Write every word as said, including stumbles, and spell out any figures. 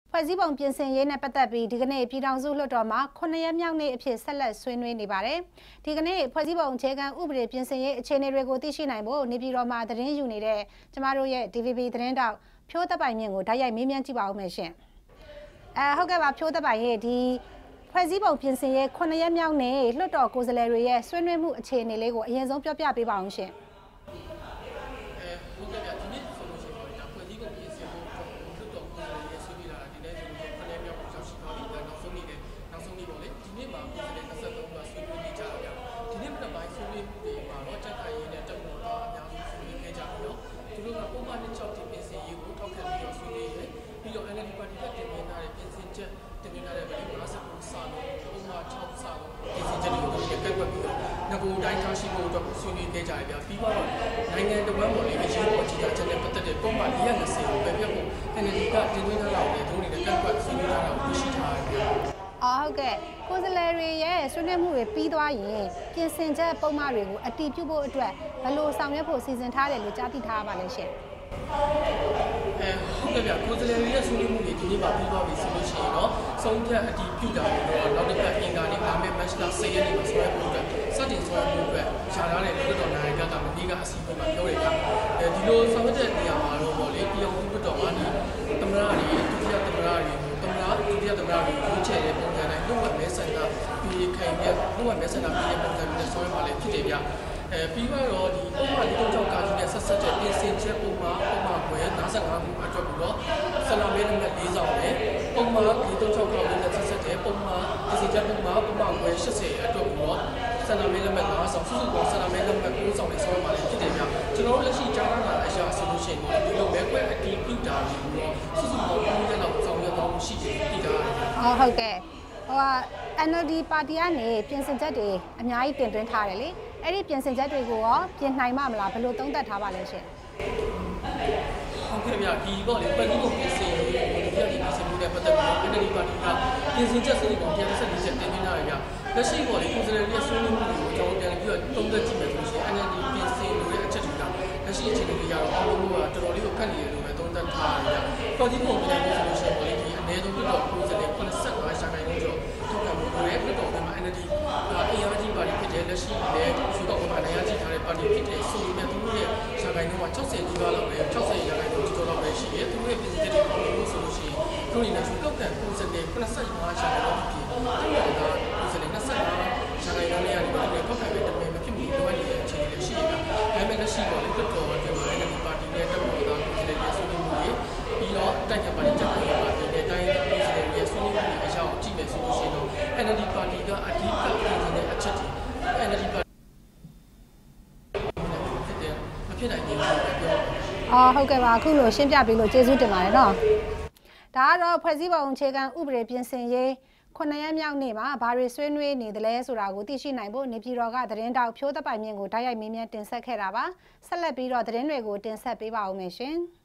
ဖွဲ့စည်းပုံပြင်ဆင်ရေးနဲ့ပတ်သက်ပြီးဒီကနေ့ပြည်ထောင်စုလွှတ်တော်မှာခုနှစ်ရက်မြောက်နေ့အဖြစ်ဆက်လက်ဆွေးနွေးနေပါတယ်။ဒီကနေ့ဖွဲ့စည်းပုံအခြေခံဥပဒေပြင်ဆင်ရေးအခြေအနေတွေကိုသိရှိနိုင်ဖို့နေပြည်တော်မှာသတင်းယူနေတဲ့ကျမတို့ရဲ့ D V B သတင်းတောက်ဖြိုးသက်ပိုင်မြင့်ကိုတိုက်ရိုက်မေးမြန်းကြည့်ပါဦးမယ်ရှင်။အဲဟုတ်ကဲ့ပါဖြိုးသက်ပိုင်ရဲ့ဒီဖွဲ့စည်းပုံပြင်ဆင်ရေးခုနှစ်ရက်မြောက်နေ့လွှတ်တော်ကိုယ်စားလှယ်တွေရဲ့ဆွေးနွေးမှုအခြေအနေလေးကိုအရင်ဆုံးပြောပြပေးပါအောင်ရှင်။ငကိုတိုင်းထားရှိဖို့အတွက်ဆွေးနွေးခဲ့ကြရပြပြီးတော့နိုင်ငံတော်ဝန်ပေါ်လေးအရေးပေါ်ကြီးတာချက်နဲ့ပတ်သက်တဲ့ပုံမှန်၄၂၀ကိုပဲပြတ်ဖို့ N L D ကတင်သွင်းထားတာကိုတို့နေတဲ့ကန့်ကွက်ဆွေးနွေးထားတာကိုသိရှိထားရတယ်။အော်ဟုတ်ကဲ့ကိုယ်စားလှယ်တွေရဲ့ဆွေးနွေးမှုတွေပြီးသွားရင်ပြင်ဆင်ချက်ပုံမှန်တွေကိုအတည်ပြုဖို့အတွက်ဘယ်လိုဆောင်ရွက်ဖို့စီစဉ်ထားတယ်လို့ကြားသိထားရပါလဲရှင်။အဲဟုတ်ကဲ့ဗျကိုယ်စားလှယ်တွေရဲ့ဆွေးနွေးမှုတွေဒီနေ့မှပြီးသွားပြီဆိုလို့ရှိရင်တော့ဆုံးဖြတ်အတည်ပြုတာကိုတော့နောက်တစ်ပတ်အင်္ဂါနေ့လာမယ့် match လ၁၀ရက်နေ့မှာဆွဲဖို့အတွက်စတင်ဆွဲဖို့အတွက်ရှားထားတဲ့လွှတ်တော်နိုင်ကကမဒီကအစီအစဉ်မှာပြောရတာအဲဒီလိုဆောင်ရွက်တဲ့နေရာမှာတော့ပေါ့လေပြည်အောင်လွှတ်တော်မှာဒီသမ္မတတွေဒုတိယသမ္မတတွေသမ္မတဒုတိယသမ္မတတွေရွေးချယ်တဲ့ပုံစံတိုင်းလွှတ်တော်မဲဆန္ဒပြည်ခိုင်တဲ့လွှတ်တော်မဲဆန္ဒပြည်တဲ့ပုံစံမျိုးနဲ့ဆွဲပါလေဖြစ်တယ်ဗျအဲပြီးတော့ဒီပုံမှန်ဒီတော့ကာကြီးနဲ့ဆက်ဆက်တဲ့ပြင်ဆင်ချက်ပုံမှန်ပုံမှန်ွယ်၅၅ခုအတွက်ပြီးတော့ဆလာမဲနံပါတ်၄ဆောင်နဲ့ပုံမှန်ဒီတော့ကာကြီးနဲ့ဆက်ဆက်တဲ့ပုံမှန်ပြင်ဆင်ချက်ပုံမှန်ပုံမှန်ွယ်၈၀အတွက်ပြီးတော့ဆလာမဲနံပါတ်၅ဆောင်စုစုပေါင်းဆလာမဲနံပါတ်၉ဆောင်နဲ့ဆောင်းပါလေဖြစ်တယ်ဗျကျွန်တော်တို့လက်ရှိကြားရတာအရာဆိုလို့ရှိရင်ဒီလိုပဲကွက်အတီးပြုတာပြီးတော့စုစုပေါင်း၉ရက်လောက်ဆောင်ရွက်တော့ရှိတယ်ပြီးတာဟုတ်ဟုတ်ကဲ့ဟိုက N L D ပါတီကနေပြင်ဆင်ချက်တွေအများကြီးတင်သွင်းထားတယ်လေအဲ့ဒီပြင်ဆင်ချက်တွေကိုရောပြင်နိုင်မှာမလားဘယ်လိုသုံးသပ်ထားပါလဲရှင်ဟုတ်ကဲ့ဗျဒီပေါ့လေပတ်ပြီးကိုပြင်ဆင်ရေးဒီပြည့်ပြင်ဆင်မှုနဲ့ပတ်သက်ပြီး N L D ပါတီကပြင်ဆင်ချက်စနစ်ကိုတရားစနစ်ချက်တင်ပြထားရဗျလက်ရှိပေါ့လေကိုယ်စားလှယ်ရဲ့ဆွေးနွေးမှုတွေကိုကျွန်တော်ပြန်ပြီးတော့သုံးသပ်ကြည့်မယ်ဆိုရင် N L D ပြင်ဆင်လို့တဲ့အချက်တွေကလက်ရှိအခြေအနေတွေကတော့အားလုံးကတော်တော်လေးကိုခက်နေတယ်လို့ပဲသုံးသပ်ထားရဗျပတ်ပြီးကိုပြင်ပြီးဆိုလို့ရှိရင်ပေါ့လေဒီအနေဆုံးပြီးတော့ကိုယ်စားလှယ်ခုနစ်ဆယ့်၅ရာခိုင်နှုန်းကျော်ထောက်ခံမှုတွေနဲ့တော့ဒီမှာ N L D အင်အားကြီးပါတီဖြစ်တဲ့လက်ရှိလည်းသူတို့ကလည်းအင်အားကြီးထားတဲ့ပါတီဖြစ်တဲ့ဆိုရင်သူတို့ရဲ့ရာခိုင်နှုန်းက၆၀နီးပါးလောက်ပဲ၆၀ရာခိုင်နှုန်းကျော်လောက်ပဲရှိတယ်သူတို့ရဲ့ပြည်သူတွေပေါ်လို့ဆိုလို့ရှိရင်သူတို့ရဲ့စုတောက်တဲ့ကိုယ်စားလှယ်ခုနစ်ဆယ့်၅ရာခိုင်နှုန်းဖြစ်တယ်သူတို့ကကိုယ်စားလှယ်၂၅ရာခိုင်နှုန်းနဲ့ရတယ်ဘာလို့ထောက်ခံတဲ့တမန်မဖြစ်ဘူးလိုအပ်နေတဲ့အခြေအနေတွေရှိနေတာဒါပေမဲ့လက်ရှိတော့လေတော်တော်ကျွန်တော် N L D ပါတီနဲ့တက်ပေါ်လာကိုယ်စားလှယ်ရဲ့ဆွေးနွေးမှုတွေပြီးတော့တိုက်ကြပါလိမ့်ကြပါလိမ့်ပါတီနဲ့တိုင်းကိုယ်စားလှယ်ရဲ့ဆွေးနွေးမှုတွေအကြောင်းကြည့်မယ်ဆိုလို့ရှိရင်တော့ N L D ပါတီကအဓိကပြင်နေတဲ့အချက်တွေ N L D ပါတီဖြစ်တယ်မဖြစ်နိုင်ဘူးလို့ပြောအော်ဟုတ်ကဲ့ပါအခုလိုရှင်းပြပေးလို့ကျေးဇူးတင်ပါတယ်နော်ဒါကတော့ဖွဲ့စည်းပုံအခြေခံဥပဒေပြင်ဆင်ရေးခုနှစ်ရက်မြောက်နေ့မှာဘာတွေဆွေးနွေးနေသလဲဆိုတာကိုသိရှိနိုင်ဖို့နေပြည်တော်ကသတင်းတောက်ဖြိုးသက်ပိုင်မြင့်ကိုတိုက်ရိုက်မေးမြန်းတင်ဆက်ခဲ့တာပါဆက်လက်ပြီးတော့သတင်းတွေကိုတင်ဆက်ပေးပါဦးမယ်ရှင်